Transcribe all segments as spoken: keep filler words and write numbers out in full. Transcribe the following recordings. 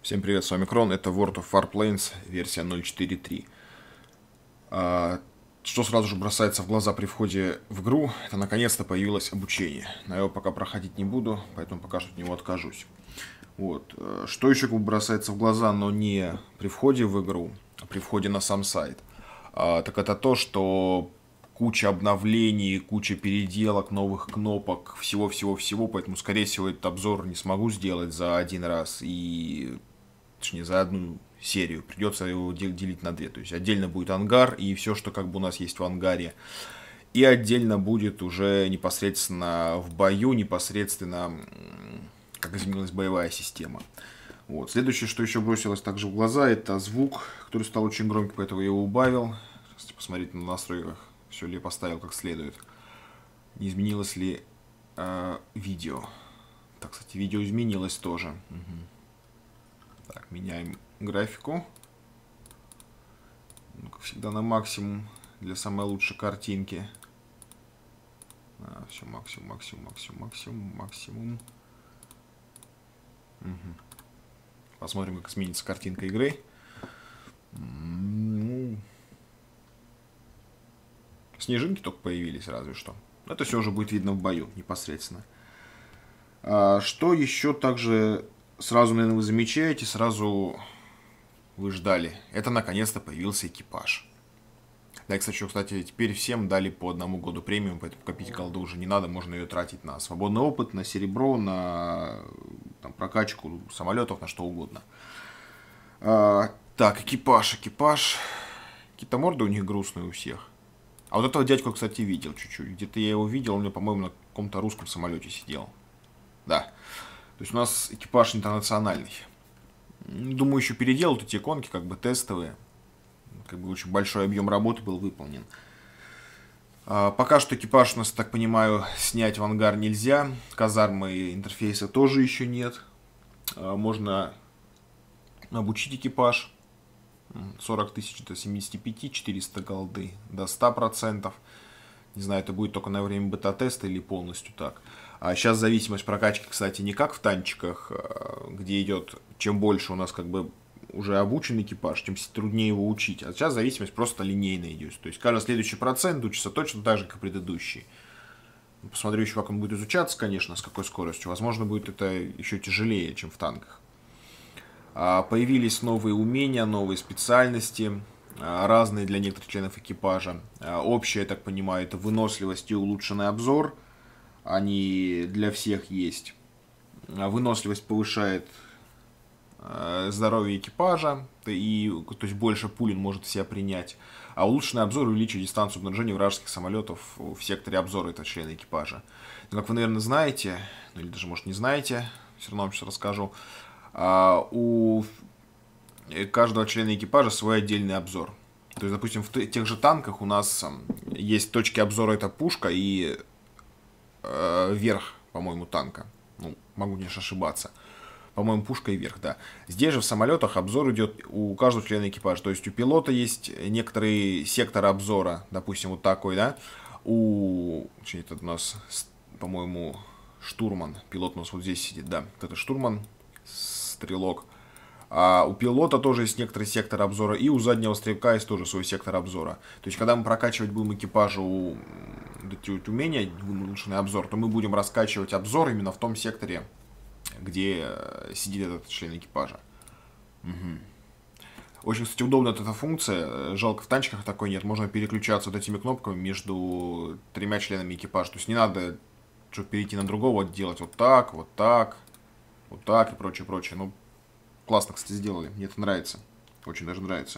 Всем привет, с вами Крон, это World of Warplanes, версия ноль четыре три. А, что сразу же бросается в глаза при входе в игру, это наконец-то появилось обучение. Но я его пока проходить не буду, поэтому пока что от него откажусь. Вот. Что еще как бы бросается в глаза, но не при входе в игру, а при входе на сам сайт, а, так это то, что куча обновлений, куча переделок, новых кнопок, всего-всего-всего, поэтому, скорее всего, этот обзор не смогу сделать за один раз и... точнее, за одну серию. Придется его делить на две. То есть отдельно будет ангар и все, что как бы у нас есть в ангаре. И отдельно будет уже непосредственно в бою, непосредственно как изменилась боевая система. Вот. Следующее, что еще бросилось также в глаза, это звук, который стал очень громкий, поэтому я его убавил. Сейчас посмотреть на настройках, все ли я поставил как следует. Не изменилось ли э, видео. Так, кстати, видео изменилось тоже. Угу. Так, меняем графику. Ну, как всегда, на максимум для самой лучшей картинки. А, все, максимум, максимум, максимум, максимум, максимум. Угу. Посмотрим, как изменится картинка игры. Ну, снежинки только появились, разве что. Это все уже будет видно в бою непосредственно. А, что еще также сразу, наверное, вы замечаете, сразу вы ждали. Это наконец-то появился экипаж. Да, и, кстати, кстати, теперь всем дали по одному году премиум, поэтому копить голду уже не надо, можно ее тратить на свободный опыт, на серебро, на там, прокачку самолетов, на что угодно. А, так, экипаж, экипаж. Какие-то морды у них грустные у всех. А вот этого дядьку, кстати, видел чуть-чуть. Где-то я его видел, он, мне, по-моему, на каком-то русском самолете сидел. Да. То есть у нас экипаж интернациональный. Думаю, еще переделают эти иконки, как бы тестовые. Как бы очень большой объем работы был выполнен. А, пока что экипаж у нас, так понимаю, снять в ангар нельзя. Казармы интерфейса тоже еще нет. А, можно обучить экипаж. сорок тысяч до семидесяти пяти, четыреста голды до ста процентов. Не знаю, это будет только на время бета-теста или полностью так. А сейчас зависимость прокачки, кстати, не как в танчиках, где идет, чем больше у нас как бы уже обучен экипаж, тем труднее его учить. А сейчас зависимость просто линейно идет. То есть каждый следующий процент учится точно так же, как предыдущий. Посмотрю еще, как он будет изучаться, конечно, с какой скоростью. Возможно, будет это еще тяжелее, чем в танках. Появились новые умения, новые специальности, разные для некоторых членов экипажа. Общее, я так понимаю, это выносливость и улучшенный обзор. Они для всех есть. Выносливость повышает здоровье экипажа, и, то есть больше пулин может в себя принять. А улучшенный обзор увеличивает дистанцию обнаружения вражеских самолетов в секторе обзора, это члены экипажа. Но, как вы, наверное, знаете, ну или даже, может, не знаете, все равно вам сейчас расскажу, у каждого члена экипажа свой отдельный обзор. То есть, допустим, в тех же танках у нас есть точки обзора, это пушка и э, верх, по-моему, танка. Ну, могу, конечно, ошибаться. По-моему, пушка и верх, да. Здесь же в самолетах обзор идет у каждого члена экипажа. То есть у пилота есть некоторые секторы обзора, допустим, вот такой, да. У... Это у нас, по-моему, штурман. Пилот у нас вот здесь сидит, да. Вот это штурман, стрелок. А у пилота тоже есть некоторый сектор обзора. И у заднего стрелка есть тоже свой сектор обзора. То есть, когда мы прокачивать будем экипажу эти вот умения, улучшенный обзор, то мы будем раскачивать обзор именно в том секторе, где сидит этот член экипажа. Угу. Очень, кстати, удобна эта функция. Жалко, в танчиках такой нет. Можно переключаться вот этими кнопками между тремя членами экипажа. То есть не надо чтобы перейти на другого, делать вот так, вот так, вот так и прочее, прочее. Ну, классно, кстати, сделали. Мне это нравится. Очень даже нравится.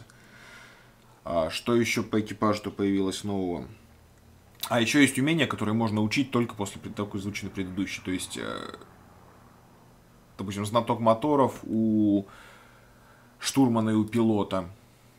А что еще по экипажу-то появилось нового? А еще есть умения, которые можно учить только после того, как изучены предыдущие. То есть, допустим, знаток моторов у штурмана и у пилота.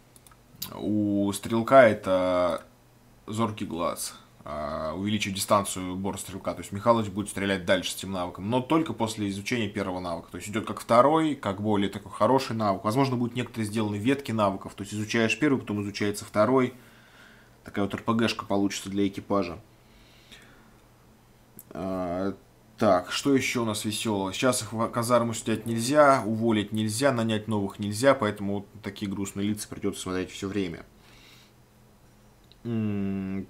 У стрелка это зоркий глаз. Увеличить дистанцию бора стрелка. То есть Михалыч будет стрелять дальше с этим навыком. Но только после изучения первого навыка. То есть идет как второй, как более такой хороший навык. Возможно, будут некоторые сделаны ветки навыков. То есть изучаешь первый, потом изучается второй. Такая вот РПГшка получится для экипажа. Так, что еще у нас веселого? Сейчас их в казарму снять нельзя, уволить нельзя, нанять новых нельзя, поэтому вот такие грустные лица придется смотреть все время. М,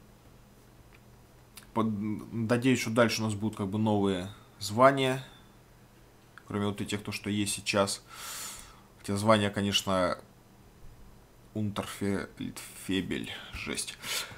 под- Надеюсь, что дальше у нас будут как бы новые звания, кроме вот этих, то, что есть сейчас. Хотя звания, конечно, Унтерфебель, жесть.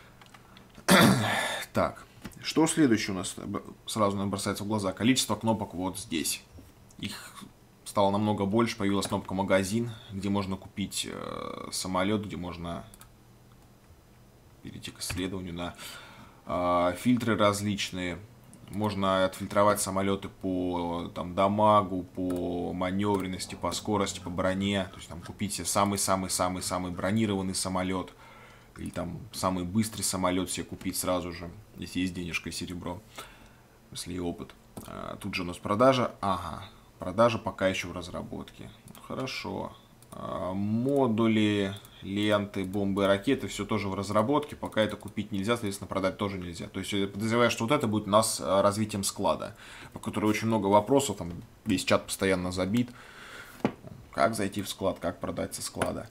Так, что следующее у нас сразу нам бросается в глаза? Количество кнопок вот здесь. Их стало намного больше, появилась кнопка «Магазин», где можно купить э, самолет, где можно перейти к исследованию, да. Э, фильтры различные. Можно отфильтровать самолеты по там, дамагу, по маневренности, по скорости, по броне. То есть там купить себе самый-самый-самый-самый бронированный самолет. Или там самый быстрый самолет себе купить сразу же, если есть денежка и серебро. Если и опыт. А, тут же у нас продажа. Ага. Продажа пока еще в разработке. Хорошо. А, модули, ленты, бомбы и ракеты, все тоже в разработке. Пока это купить нельзя, соответственно, продать тоже нельзя. То есть я подозреваю, что вот это будет у нас развитием склада, по которому очень много вопросов, там весь чат постоянно забит. Как зайти в склад, как продать со склада.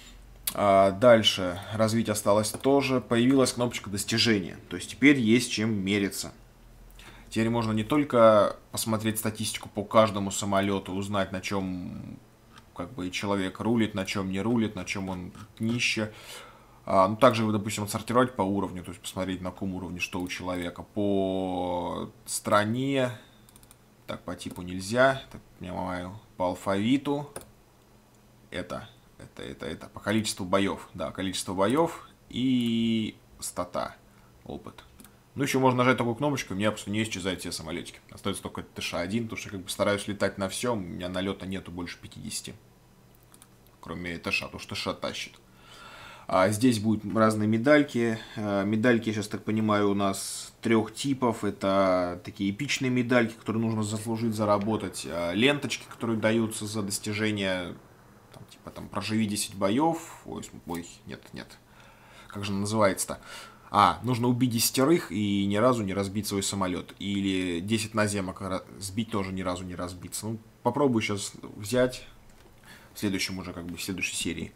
А дальше развить осталось тоже. Появилась кнопочка достижения. То есть теперь есть чем мериться. Теперь можно не только посмотреть статистику по каждому самолету, узнать, на чем как бы человек рулит, на чем не рулит, на чем он нище. А, ну, также, допустим, отсортировать по уровню, то есть посмотреть, на каком уровне что у человека. По стране, так, по типу нельзя, так, понимаю, по алфавиту, это, это, это, это, по количеству боев, да, количество боев и стата, опыт. Ну, еще можно нажать такую кнопочку, у меня просто не исчезают все самолетики. Остается только тэ ша один, потому что я как бы стараюсь летать на всем, у меня налета нету больше пятидесяти. Кроме тэ ша, потому что тэ ша тащит. А здесь будут разные медальки. Медальки, я сейчас так понимаю, у нас трех типов. Это такие эпичные медальки, которые нужно заслужить, заработать. Ленточки, которые даются за достижение, там, типа там проживи десять боев. Ой, ой, нет, нет. Как же она называется-то? А, нужно убить десятерых и ни разу не разбить свой самолет. Или десять наземок сбить, тоже ни разу не разбиться. Ну, попробую сейчас взять в следующем уже, как бы, в следующей серии.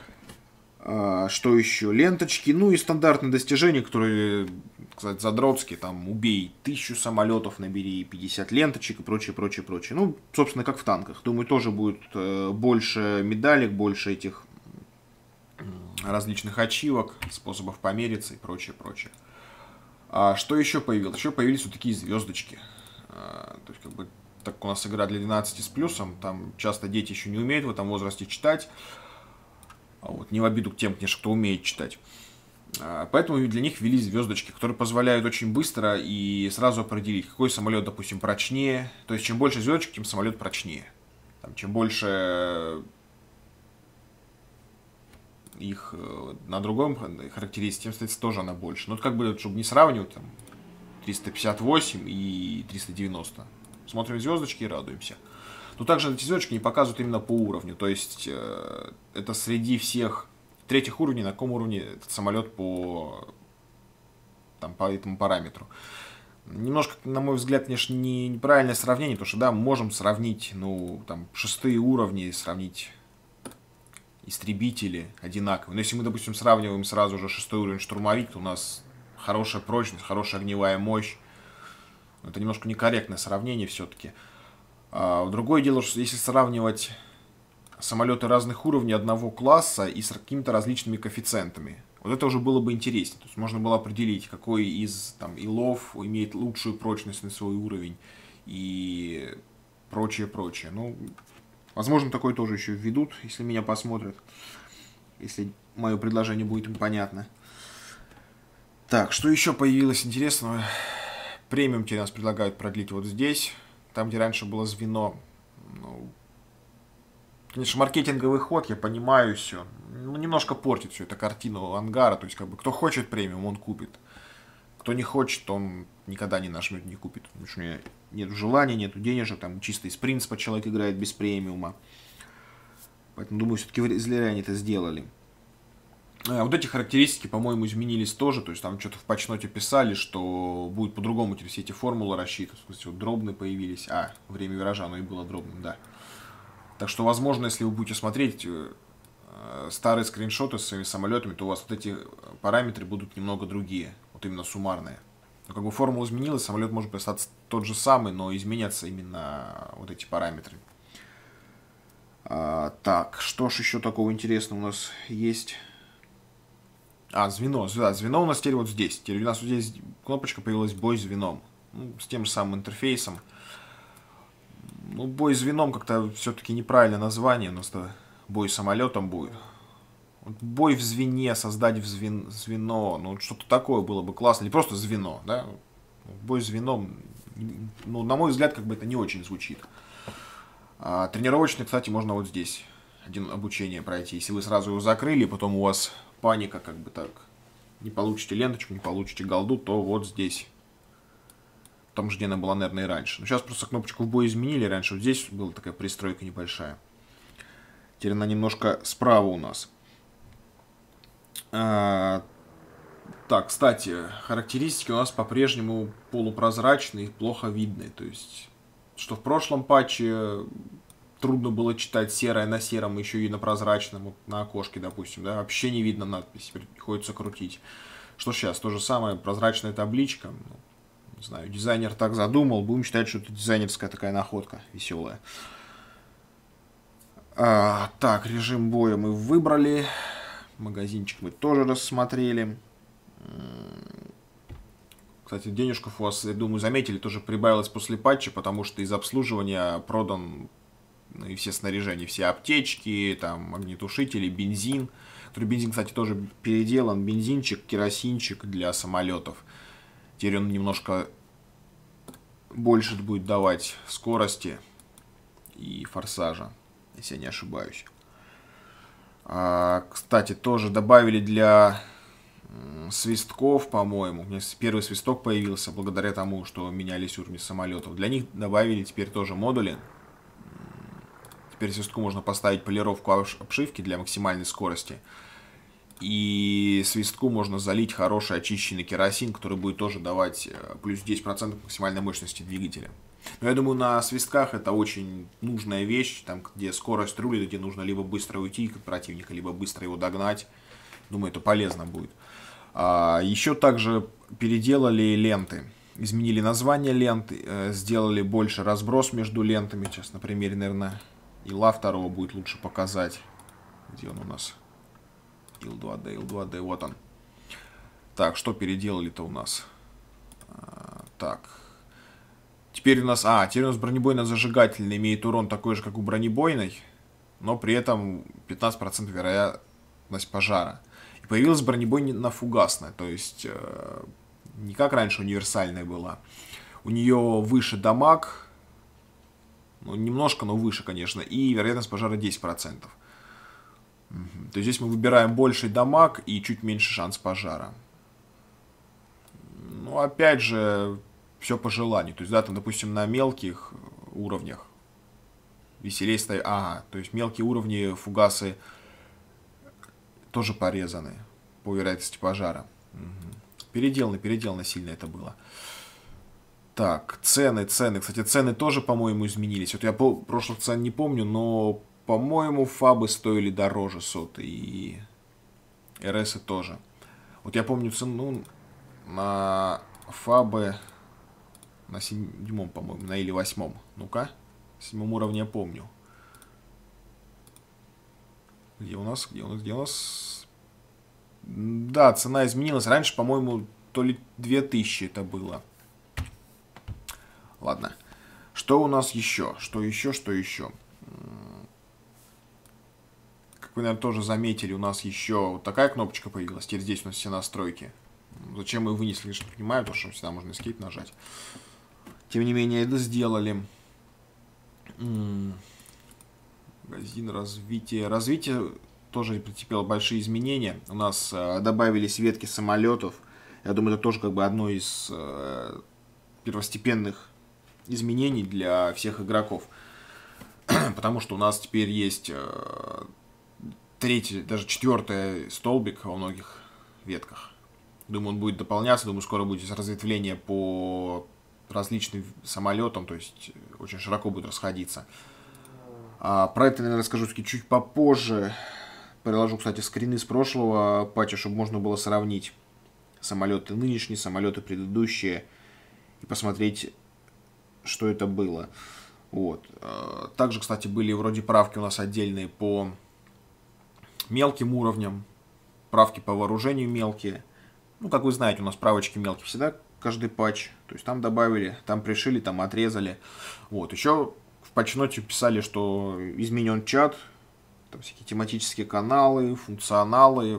А, что еще? Ленточки, ну и стандартные достижения, которые, кстати, задротские, там, убей тысячу самолетов, набери пятьдесят ленточек и прочее, прочее, прочее. Ну, собственно, как в танках. Думаю, тоже будет э, больше медалек, больше этих различных ачивок, способов помериться и прочее, прочее. А что еще появилось? Еще появились вот такие звездочки. А, то есть, как бы, так у нас игра для двенадцати с плюсом, там часто дети еще не умеют в этом возрасте читать. А вот, не в обиду к тем, конечно, кто умеет читать. А, поэтому для них ввели звездочки, которые позволяют очень быстро и сразу определить, какой самолет, допустим, прочнее. То есть, чем больше звездочек, тем самолет прочнее. Там, чем больше их на другом характеристике, тем, соответственно, тоже она больше. Но как бы, чтобы не сравнивать, там, триста пятьдесят восемь и триста девяносто. Смотрим звездочки и радуемся. Но также эти звездочки не показывают именно по уровню. То есть, э, это среди всех третьих уровней, на каком уровне этот самолет по, там, по этому параметру. Немножко, на мой взгляд, конечно, не, неправильное сравнение, потому что, да, мы можем сравнить, ну, там, шестые уровни, сравнить истребители одинаковые. Но если мы, допустим, сравниваем сразу же шестой уровень штурмовик, то у нас хорошая прочность, хорошая огневая мощь. Это немножко некорректное сравнение все-таки. А другое дело, что если сравнивать самолеты разных уровней одного класса и с какими-то различными коэффициентами, вот это уже было бы интереснее. То есть можно было определить, какой из там илов имеет лучшую прочность на свой уровень и прочее, прочее. Ну, возможно, такое тоже еще введут, если меня посмотрят. Если мое предложение будет им понятно. Так, что еще появилось интересного? Премиум тебе нас предлагают продлить вот здесь. Там, где раньше было звено. Ну, конечно, маркетинговый ход, я понимаю все. Ну, немножко портит все это картину ангара. То есть, как бы, кто хочет премиум, он купит. Кто не хочет, он никогда не нажмет, не купит. Потому что у меня нет желания, нет денежек. Там чисто из принципа человек играет без премиума. Поэтому, думаю, все-таки зря они это сделали. Вот эти характеристики, по-моему, изменились тоже. То есть там что-то в патчноте писали, что будет по-другому все эти формулы рассчитывать. То есть вот дробные появились. А, время виража, оно и было дробным, да. Так что, возможно, если вы будете смотреть старые скриншоты с своими самолетами, то у вас вот эти параметры будут немного другие. Вот именно суммарные. Но как бы формула изменилась, самолет может остаться тот же самый, но изменятся именно вот эти параметры. А, так, что ж еще такого интересного у нас есть? А, звено. Да, звено у нас теперь вот здесь. Теперь у нас вот здесь кнопочка появилась «Бой звеном». Ну, с тем же самым интерфейсом. Ну, бой звеном как-то все-таки неправильное название. У нас-то бой самолетом будет. Вот бой в звене, создать в звен... звено. Ну, что-то такое было бы классно. Или просто звено, да? Бой звеном, ну, на мой взгляд, как бы это не очень звучит. А, тренировочный, кстати, можно вот здесь один обучение пройти. Если вы сразу его закрыли, потом у вас паника, как бы так, не получите ленточку, не получите голду, то вот здесь. Там же, где она была, наверное, и раньше. Но сейчас просто кнопочку в бой изменили. Раньше вот здесь была такая пристройка небольшая. Теперь она немножко справа у нас. А, так, кстати, характеристики у нас по-прежнему полупрозрачные и плохо видны. То есть, что в прошлом патче трудно было читать серое на сером, еще и на прозрачном, вот на окошке, допустим, да, вообще не видно надпись, приходится крутить. Что сейчас, то же самое, прозрачная табличка. Не знаю, дизайнер так задумал, будем считать, что это дизайнерская такая находка веселая. А, так, режим боя мы выбрали. Магазинчик мы тоже рассмотрели. Кстати, денежков у вас, я думаю, заметили, тоже прибавилось после патча, потому что из обслуживания продан, ну, и все снаряжения, все аптечки, там, огнетушители, бензин. Который бензин, кстати, тоже переделан. Бензинчик, керосинчик для самолетов. Теперь он немножко больше будет давать скорости и форсажа, если я не ошибаюсь. А, кстати, тоже добавили для свистков, по-моему. У меня первый свисток появился благодаря тому, что менялись уровни самолетов. Для них добавили теперь тоже модули. Теперь свистку можно поставить полировку обшивки для максимальной скорости. И свистку можно залить хороший очищенный керосин, который будет тоже давать плюс десять процентов максимальной мощности двигателя. Но я думаю, на свистках это очень нужная вещь, там, где скорость рулит, где нужно либо быстро уйти от противника, либо быстро его догнать. Думаю, это полезно будет. А, еще также переделали ленты. Изменили название ленты, сделали больше разброс между лентами. Сейчас на примере, наверное, Ила второго будет лучше показать. Где он у нас? ил два дэ, ил два дэ, вот он. Так, что переделали-то у нас? А, так. Теперь у нас... А, теперь у нас бронебойно-зажигательный имеет урон такой же, как у бронебойной, но при этом пятнадцать процентов вероятность пожара. И появилась бронебойно-фугасная, то есть э, не как раньше универсальная была. У нее выше дамаг, ну, немножко, но выше, конечно, и вероятность пожара десять процентов. То есть здесь мы выбираем больший дамаг и чуть меньше шанс пожара. Ну, опять же, все по желанию. То есть, да, там, допустим, на мелких уровнях веселее стоит... Ага, то есть мелкие уровни фугасы тоже порезаны по вероятности пожара. Угу. Переделано, переделано сильно это было. Так, цены, цены. Кстати, цены тоже, по-моему, изменились. Вот я по прошлых цен не помню, но... По-моему, фабы стоили дороже соты и эр эсы тоже. Вот я помню цену на фабы на седьмом, по-моему, на или восьмом. Ну-ка, на седьмом уровне я помню. Где у нас? Где у нас? Где у нас? Да, цена изменилась. Раньше, по-моему, то ли две тысячи это было. Ладно. Что у нас еще? Что еще? Что еще? Вы, наверное, тоже заметили, у нас еще вот такая кнопочка появилась. Теперь здесь у нас все настройки. Зачем мы ее вынесли, конечно, не понимаю, потому что всегда можно escape нажать. Тем не менее, это сделали. Магазин развития. Развитие тоже претерпело большие изменения. У нас э, добавились ветки самолетов. Я думаю, это тоже как бы одно из э, первостепенных изменений для всех игроков. Потому что у нас теперь есть... Э, третий, даже четвертый столбик во многих ветках. Думаю, он будет дополняться, думаю, скоро будет разветвление по различным самолетам, то есть очень широко будет расходиться. А про это, наверное, расскажу чуть попозже. Приложу, кстати, скрины с прошлого патча, чтобы можно было сравнить самолеты нынешние, самолеты предыдущие и посмотреть, что это было. Вот. Также, кстати, были вроде правки у нас отдельные по мелким уровням, правки по вооружению мелкие. Ну, как вы знаете, у нас правочки мелкие всегда, каждый патч. То есть там добавили, там пришили, там отрезали. Вот. Еще в патчноте писали, что изменен чат, там всякие тематические каналы, функционалы.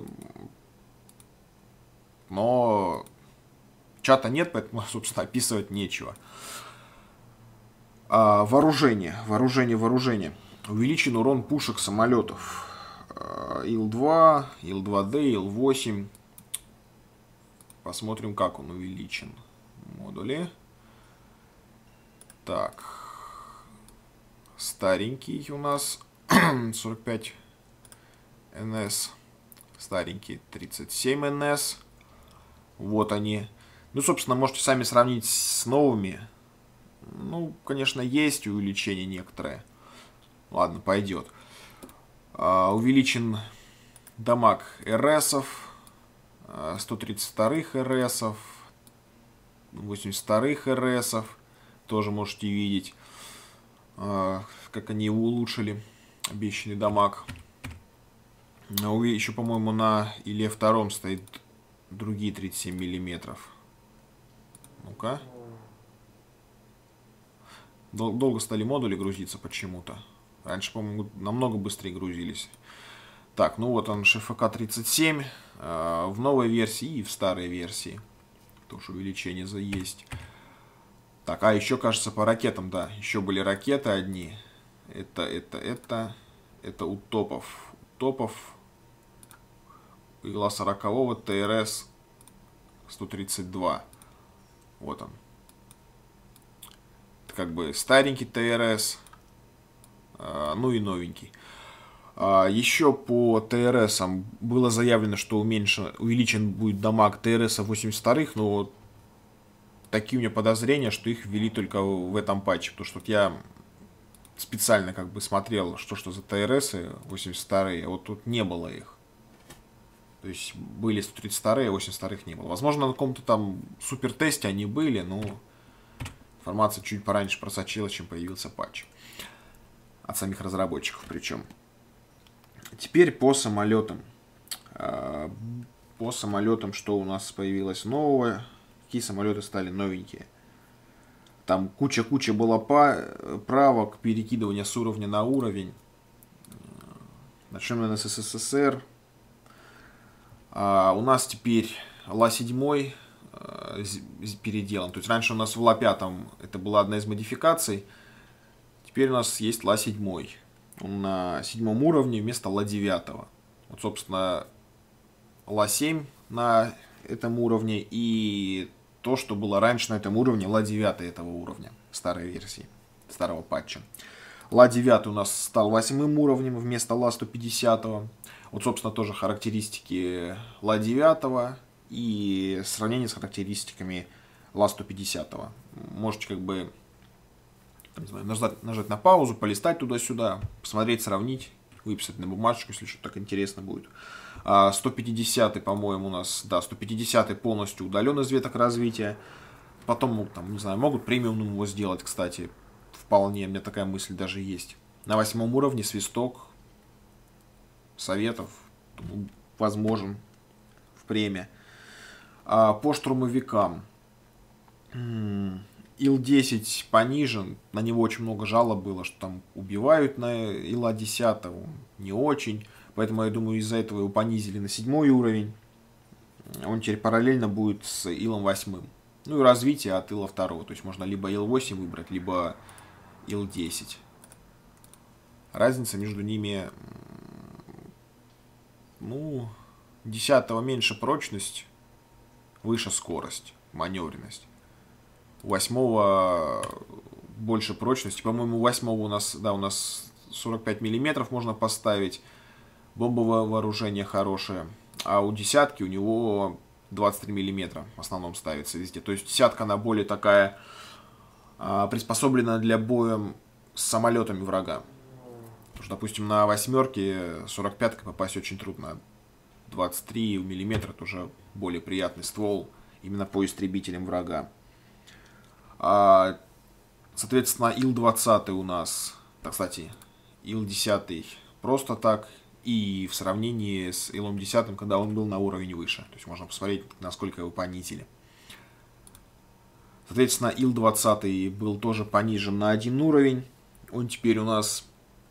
Но чата нет, поэтому, собственно, описывать нечего. А, вооружение, вооружение, вооружение. Увеличен урон пушек самолетов. ил два, ил два дэ, ил восемь. Посмотрим, как он увеличен. Модули. Так. Старенький у нас сорок пять эн эс. Старенький тридцать семь эн эс. Вот они. Ну, собственно, можете сами сравнить с новыми. Ну, конечно, есть увеличение некоторое. Ладно, пойдет. А, увеличен дамаг эр эсов. сто тридцать вторых эр эсов. восемьдесят вторых эр эсов. Тоже можете видеть, а, как они его улучшили. Обещанный дамаг. Еще, по-моему, на Иле два стоит другие тридцать семь миллиметров. Ну-ка. Дол долго стали модули грузиться почему-то. Раньше, по-моему, намного быстрее грузились. Так, ну вот он, ШФК тридцать семь. Э, в новой версии и в старой версии. Тоже увеличение за есть. Так, а еще, кажется, по ракетам, да. Еще были ракеты одни. Это, это, это. Это у топов. У топов. Ила сорокового тэ эр эс сто тридцать два. Вот он. Это как бы старенький тэ эр эс. Ну и новенький. Еще по тэ эр эсам было заявлено, что уменьшен, увеличен будет дамаг тэ эр эса восемьдесят вторых, но вот такие у меня подозрения, что их ввели только в этом патче. Потому что вот я специально как бы смотрел, что что за тэ эр эсы восемьдесят вторые, а вот тут не было их. То есть были сто тридцать вторые, а восемьдесят вторых не было. Возможно, на каком-то там супер тесте они были, но информация чуть пораньше просочилась, чем появился патч. От самих разработчиков причем. Теперь по самолетам. По самолетам, что у нас появилось новое. Какие самолеты стали новенькие. Там куча-куча было правок, перекидывания с уровня на уровень. Начнем, наверное, с эс эс эс эр. А у нас теперь ла семь переделан. То есть раньше у нас в ла пять это была одна из модификаций. Теперь у нас есть ла семь. Он на седьмом уровне вместо ла девять. Вот, собственно, ла семь на этом уровне и то, что было раньше на этом уровне, ла девять этого уровня, старой версии, старого патча. ла девять у нас стал восьмым уровнем вместо ла сто пятьдесят. Вот, собственно, тоже характеристики ла девять и сравнение с характеристиками ла сто пятьдесят. Можете как бы не знаю, нажать, нажать на паузу, полистать туда-сюда, посмотреть, сравнить, выписать на бумажечку, если что-то так интересно будет. А сто пятидесятый, по-моему, у нас, да, сто пятидесятый полностью удален из веток развития. Потом, ну, там, не знаю, могут премиум его сделать, кстати, вполне, у меня такая мысль даже есть. На восьмом уровне свисток советов возможен в премии. А по штурмовикам ил десять понижен, на него очень много жалоб было, что там убивают на ила десять, не очень, поэтому я думаю, из-за этого его понизили на седьмой уровень. Он теперь параллельно будет с илом восемь. Ну и развитие от ила два, то есть можно либо ил восемь выбрать, либо ил десять. Разница между ними, ну, десятого меньше прочность, выше скорость, маневренность. У восьмого больше прочности. По-моему, у восьмого у нас, да, у нас сорок пять миллиметров можно поставить. Бомбовое вооружение хорошее. А у десятки у него двадцать три миллиметра в основном ставится везде. То есть десятка, она более такая а, приспособлена для боя с самолетами врага. Потому что, допустим, на восьмерке сорок пятка попасть очень трудно. двадцать три миллиметра это уже более приятный ствол именно по истребителям врага. А, соответственно, Ил двадцать у нас, так, кстати, Ил десять просто так, и в сравнении с Илом десять, когда он был на уровень выше. То есть можно посмотреть, насколько его понизили. Соответственно, Ил двадцать был тоже понижен на один уровень. Он теперь у нас,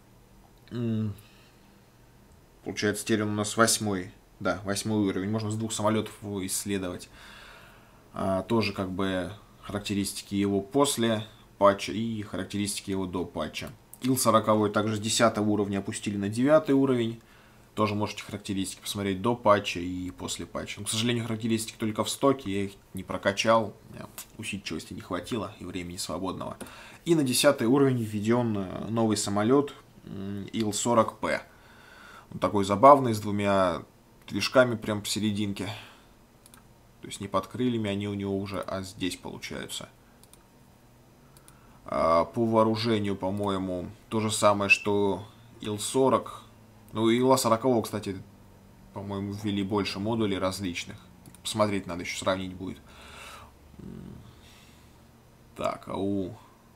получается, теперь он у нас восьмой. Да, восьмой уровень. Можно с двух самолетов его исследовать. А, тоже как бы характеристики его после патча и характеристики его до патча. Ил сорок также с десятого уровня опустили на девятый уровень. Тоже можете характеристики посмотреть до патча и после патча. Но, к сожалению, характеристики только в стоке. Я их не прокачал. Усидчивости не хватило и времени свободного. И на десятый уровень введен новый самолет Ил сорок П. Он такой забавный, с двумя движками прям посерединке. То есть не под крыльями они у него уже, а здесь получаются. А по вооружению, по-моему, то же самое, что Ил сорок. Ну, Ила сорок, кстати, по-моему, ввели больше модулей различных. Посмотреть надо, еще сравнить будет. Так, а у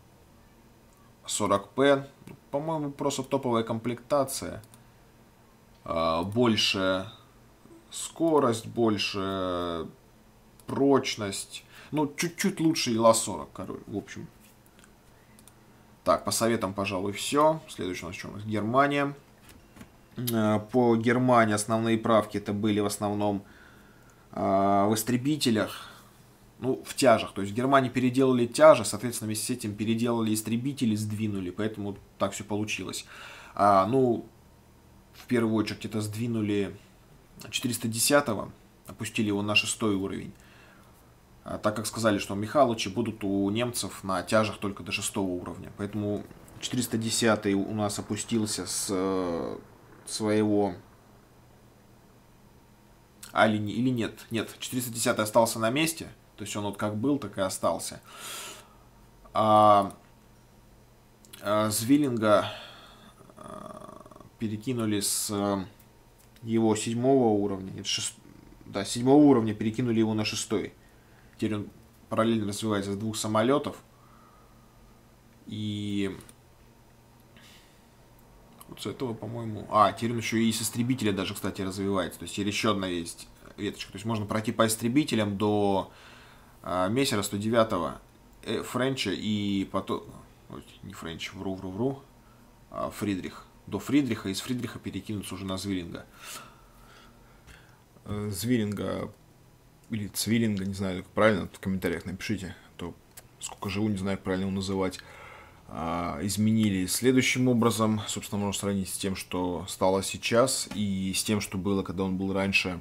сорок П, по-моему, просто топовая комплектация. А, больше скорость, больше прочность. Ну, чуть-чуть лучше Ила сорок, короче, в общем. Так, по советам, пожалуй, все. Следующий у нас что у нас? Германия. По Германии основные правки это были в основном э, в истребителях, ну, в тяжах. То есть в Германии переделали тяжи, соответственно, вместе с этим переделали истребители, сдвинули, поэтому так все получилось. А, ну, в первую очередь это сдвинули четыреста десятого, опустили его на шестой уровень. А, так как сказали, что Михалычи будут у немцев на тяжах только до шестого уровня. Поэтому четыреста десятый у нас опустился с своего... А, или, или нет? Нет, четыреста десятый остался на месте. То есть он вот как был, так и остался. А, а Звиллинга а, перекинули с его седьмого уровня. Нет, шест... Да, седьмого уровня перекинули его на шестой. Теперь он параллельно развивается с двух самолетов. И... Вот с этого, по-моему... А, теперь он еще и с истребителя даже, кстати, развивается. То есть теперь еще одна есть веточка. То есть можно пройти по истребителям до а, мессера сто девятого э, Френча и потом... Ой, не Френч, вру, вру, вру. А, Фридрих. До Фридриха. Из Фридриха перекинуться уже на Звиллинга. Звиллинга... Или Цвиллинга, не знаю, как правильно. В комментариях напишите. То сколько живу, не знаю, как правильно его называть. Изменили следующим образом. Собственно, можно сравнить с тем, что стало сейчас, и с тем, что было, когда он был раньше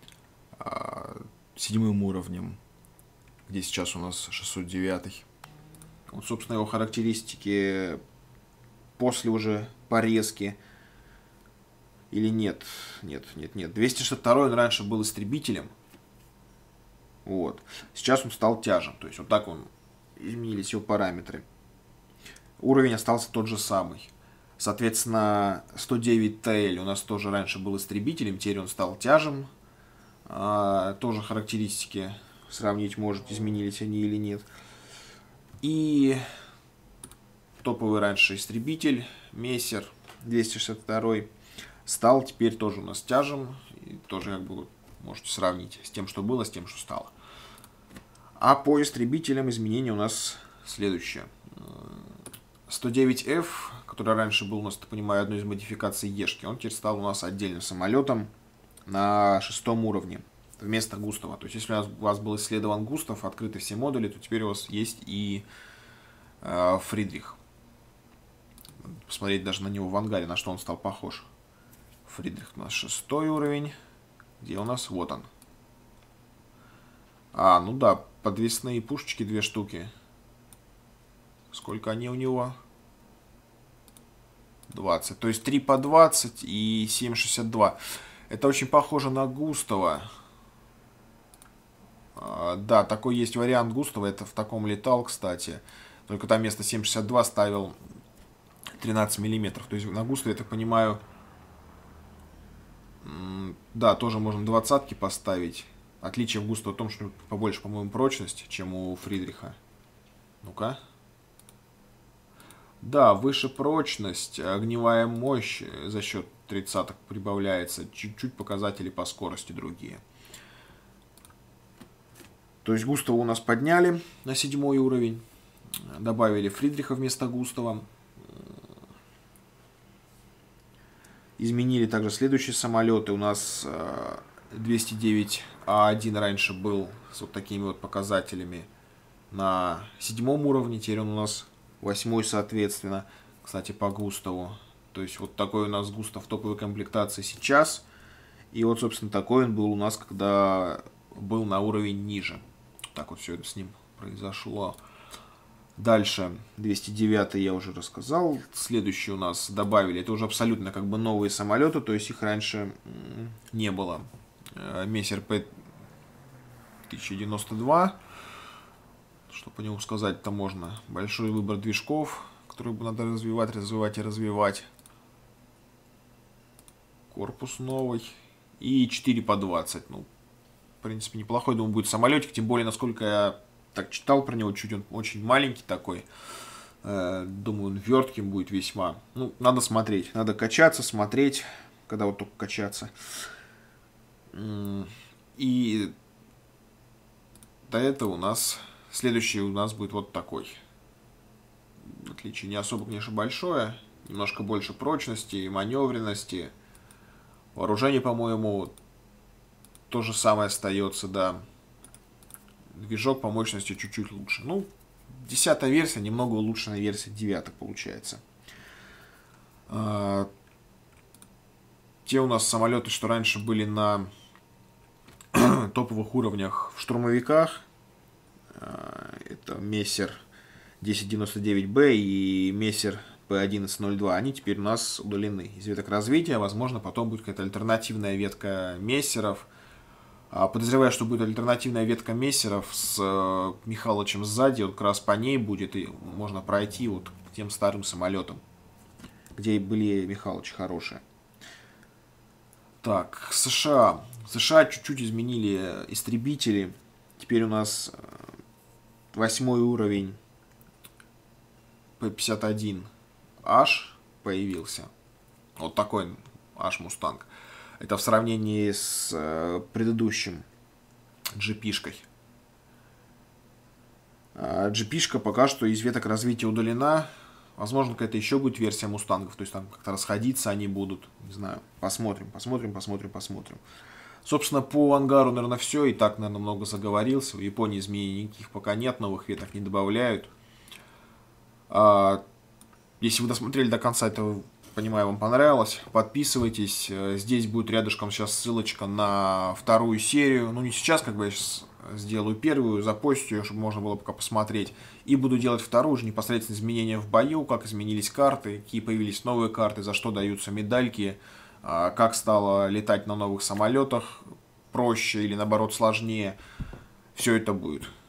седьмым уровнем, где сейчас у нас шестьсот девятый. Вот, собственно, его характеристики после уже порезки. Или нет? Нет, нет, нет. двести шестьдесят второй он раньше был истребителем. Вот. Сейчас он стал тяжем. То есть вот так он изменились его параметры. Уровень остался тот же самый. Соответственно, сто девять Т Л у нас тоже раньше был истребителем, теперь он стал тяжем. А, тоже характеристики сравнить можете, изменились они или нет. И топовый раньше истребитель, мессер двести шестьдесят второй, стал теперь тоже у нас тяжем. И тоже как бы можете сравнить с тем, что было, с тем, что стало. А по истребителям изменения у нас следующее. сто девять Ф, который раньше был у нас, я понимаю, одной из модификаций Ешки, он теперь стал у нас отдельным самолетом на шестом уровне вместо Густава. То есть, если у, нас, у вас был исследован Густав, открыты все модули, то теперь у вас есть и э, Фридрих. Посмотреть даже на него в ангаре, на что он стал похож. Фридрих у нас шестой уровень. Где у нас? Вот он. А, ну да, подвесные пушечки две штуки. Сколько они у него? двадцать. То есть три по двадцать и семь шестьдесят два. Это очень похоже на Густава. А, да, такой есть вариант Густава. Это в таком летал, кстати. Только там вместо семь шестьдесят два ставил тринадцать миллиметров. То есть на Густаве, я так понимаю, да, тоже можно двадцатки поставить. Отличие в Густава в том, что побольше, по-моему, прочность, чем у Фридриха. Ну-ка. Да, выше прочность, огневая мощь за счет тридцаток прибавляется. Чуть-чуть показатели по скорости другие. То есть Густава у нас подняли на седьмой уровень. Добавили Фридриха вместо Густава. Изменили также следующие самолеты. У нас двести девять А один раньше был с вот такими вот показателями на седьмом уровне. Теперь он у нас восьмой, соответственно. Кстати, по Густаву. То есть вот такой у нас Густав в топовой комплектации сейчас. И вот, собственно, такой он был у нас, когда был на уровень ниже. Так вот все это с ним произошло. Дальше, двести девятый я уже рассказал. Следующий у нас добавили. Это уже абсолютно как бы новые самолеты. То есть их раньше не было. Мессер Пэ тысяча девяносто два. Что по нему сказать-то можно. Большой выбор движков, которые надо развивать, развивать и развивать. Корпус новый. И четыре по двадцать. Ну, в принципе, неплохой, думаю, будет самолетик. Тем более, насколько я так читал про него, чуть он очень маленький такой. Думаю, он вертким будет весьма. Ну, надо смотреть. Надо качаться, смотреть, когда вот только качаться. И до этого у нас... Следующий у нас будет вот такой. Отличие не особо, конечно, большое. Немножко больше прочности и маневренности. Вооружение, по-моему, то же самое остается, да. Движок по мощности чуть-чуть лучше. Ну, десятая версия, немного улучшенная версия девяток получается. А, те у нас самолеты, что раньше были на топовых уровнях в штурмовиках. А, это Мессер десять девяносто девять Б и Мессер Пэ одиннадцать ноль два. Они теперь у нас удалены из веток развития. Возможно, потом будет какая-то альтернативная ветка Мессеров. Подозреваю, что будет альтернативная ветка Мессеров с э, Михалычем сзади. Вот как раз по ней будет, и можно пройти вот к тем старым самолетам, где были Михалычи хорошие. Так, США. США чуть-чуть изменили истребители. Теперь у нас восьмой уровень Пэ пятьдесят один Аш появился. Вот такой Аш Мустанг. Это в сравнении с э, предыдущим джи пи-шкой. А джи пи-шка пока что из веток развития удалена. Возможно, какая-то еще будет версия Мустангов. То есть там как-то расходиться они будут. Не знаю. Посмотрим, посмотрим, посмотрим, посмотрим. Собственно, по ангару, наверное, все. И так, наверное, много заговорился. В Японии изменений никаких пока нет. Новых веток не добавляют. А, если вы досмотрели до конца этого... Понимаю, вам понравилось. Подписывайтесь. Здесь будет рядышком сейчас ссылочка на вторую серию. Ну, не сейчас, как бы я сейчас сделаю первую, запостю ее, чтобы можно было пока посмотреть. И буду делать вторую, уже непосредственно изменения в бою, как изменились карты, какие появились новые карты, за что даются медальки, как стало летать на новых самолетах проще или, наоборот, сложнее. Все это будет.